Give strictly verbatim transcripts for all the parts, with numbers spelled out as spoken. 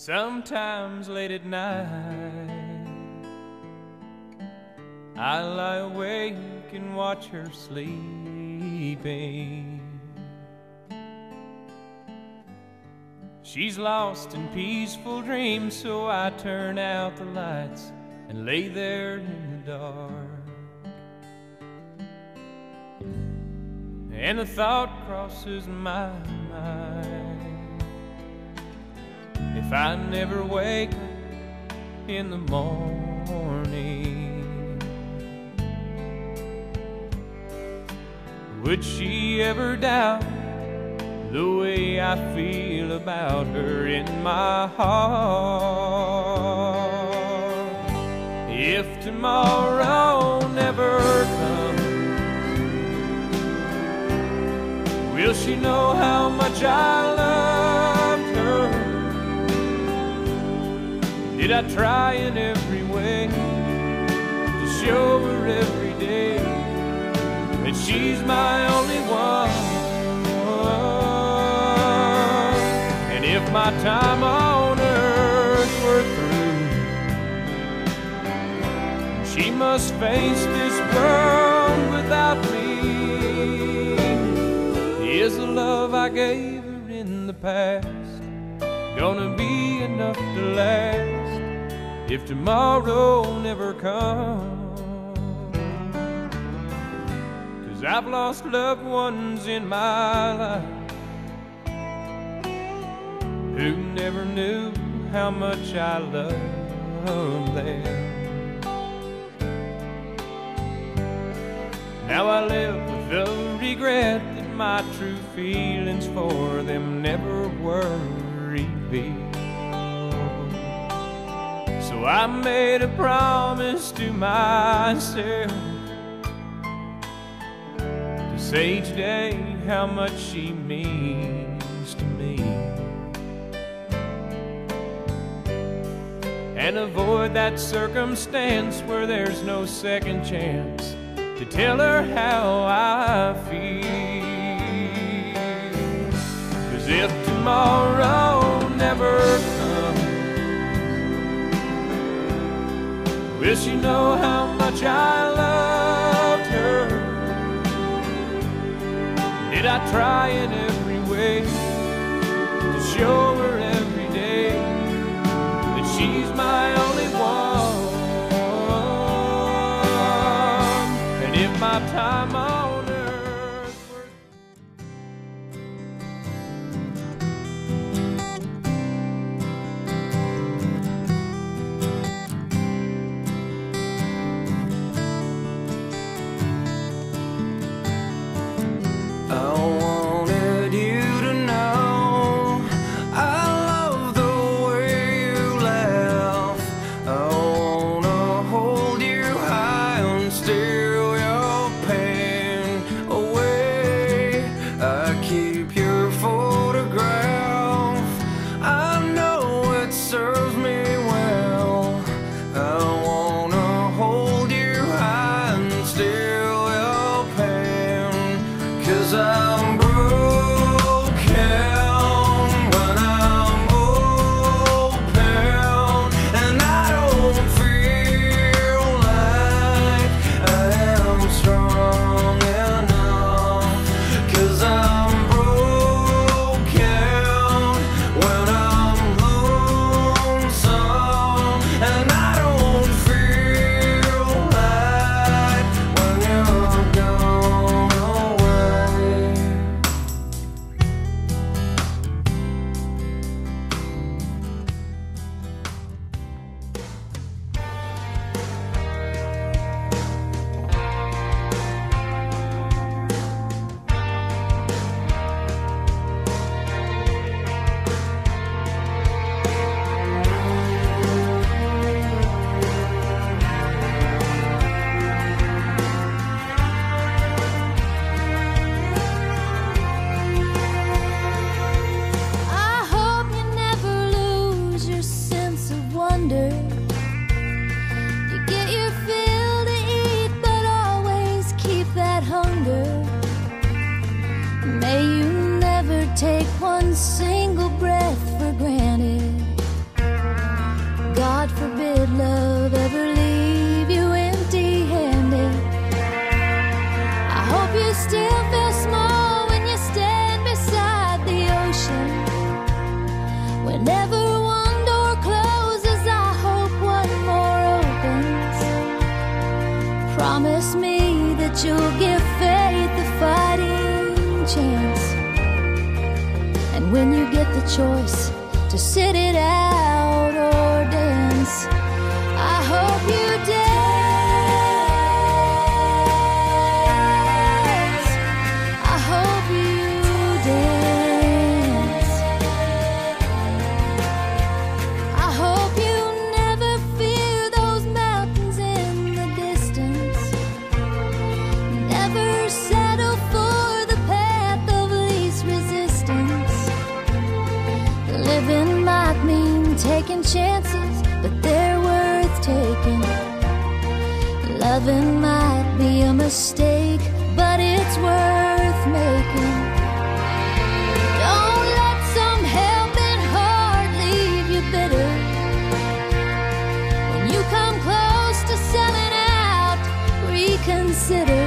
Sometimes late at night I lie awake and watch her sleeping. She's lost in peaceful dreams, so I turn out the lights and lay there in the dark. And the thought crosses my mind, if I never wake up in the morning, would she ever doubt the way I feel about her in my heart? If tomorrow never comes, will she know how much I loved her? Did I try in every way to show her every day that she's my only one? And if my time on earth were through, she must face this world without me, is the love I gave her in the past gonna be enough to last if tomorrow never comes? 'Cause I've lost loved ones in my life who never knew how much I loved them. Now I live with the regret that my true feelings for them never were revealed. So I made a promise to myself to say each day how much she means to me, and avoid that circumstance where there's no second chance to tell her how I feel. 'Cause if tomorrow never comes, will she know how much I loved her? Did I try in every way to show her every day that she's my only one? And if my time on earth were... I wanted you to know I love the way you laugh. I wanna hold you high and steal your pain away. I keep your photograph, I know it serves me well. I wanna hold you high and steal your pain, 'cause I'm broken when I'm open, and I don't feel like I am strong enough. 'Cause I'm broken when I'm lonesome, and I don't feel like when you're gone away. I hope you never lose your sense of wonder. You get your fill to eat, but always keep that hunger. May you never take one single breath for granted. that you'll give faith a fighting chance. And when you get the choice to sit it out or dance, I hope you dance. I hope you dance. I hope you never fear those mountains in the distance. Never settle for the path of least resistance. Living might mean taking chances, but they're worth taking. Loving might be a mistake, but it's worth making. Don't let some helping heart leave you bitter. When you come close to selling out, reconsider.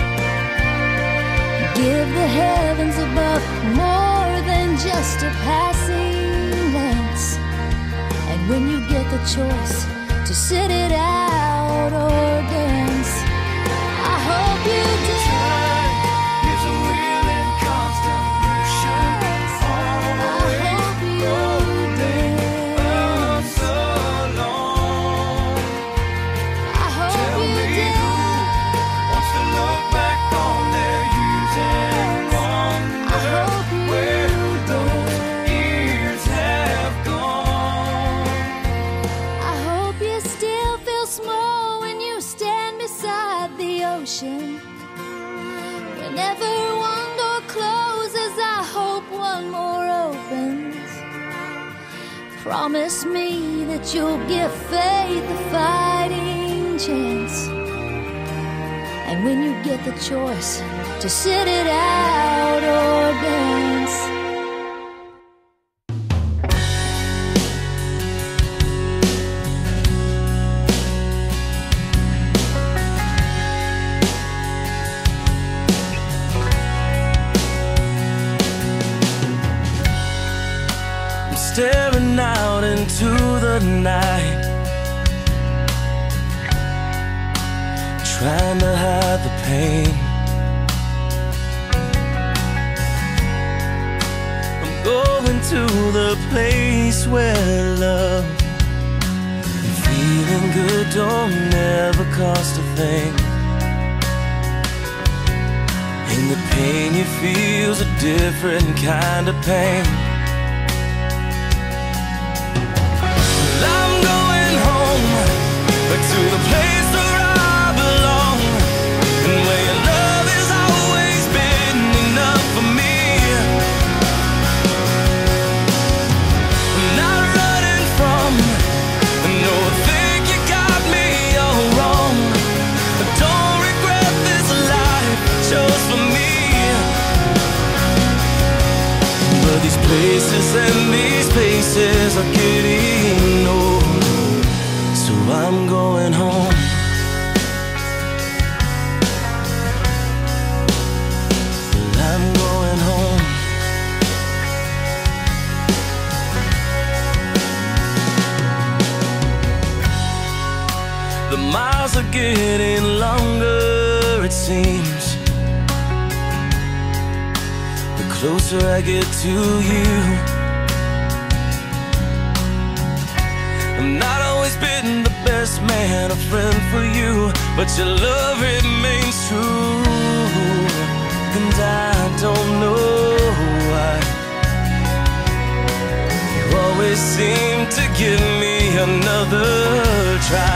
Give the heavens above more than just a passing glance. And when you get the choice to sit it out or dance, I hope you dance. Time is a wheel in constant motion, always I hope you rolling dance. us along. I hope Tell you me who dance. wants to look back on their years and I wonder hope you where those dance. years have gone. I hope you still feel small when you stand beside the ocean. Whenever one door closes, I hope one more opens. Promise me that you'll give faith a fighting chance. And when you get the choice to sit it out or dance, I'm staring out into the night, trying to hide the pain. I'm going to the place where love and feeling good don't never cost a thing. And the pain you feel's a different kind of pain. Well, I'm going home, back to the place where I belong, and where your love has always been enough for me. I'm not running from, no, I think you got me all wrong. I don't regret this life chose for me. But these places and these places are getting old, so I'm going home. Well, I'm going home. The miles are getting longer, it seems. The closer I get to you, I've not always been the best man, a friend for you, but your love remains true. And I don't know why you always seem to give me another try.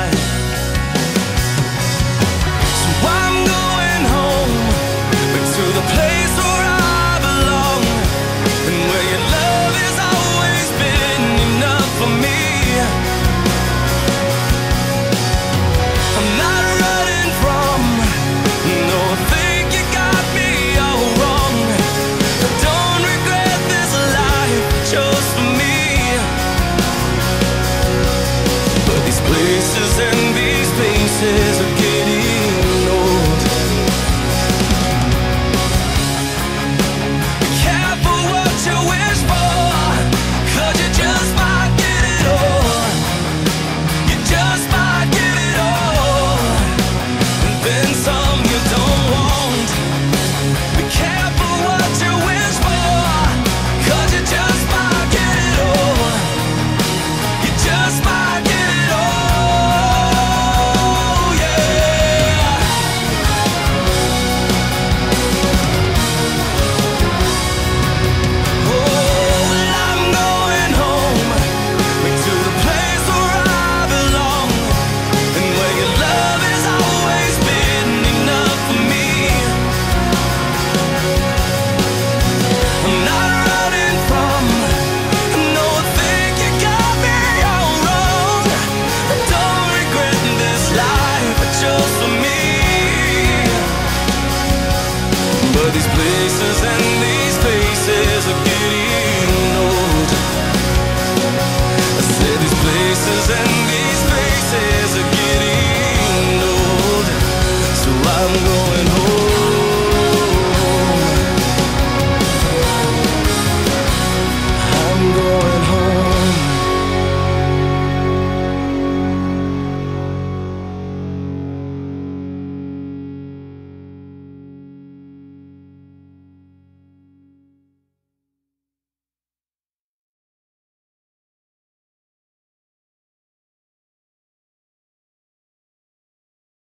So I'm going home, back to the place where I belong, and where your love has always been enough for me. I'm not running from, no, I think you got me all wrong. I don't regret this life chose for me. But these places and I'm going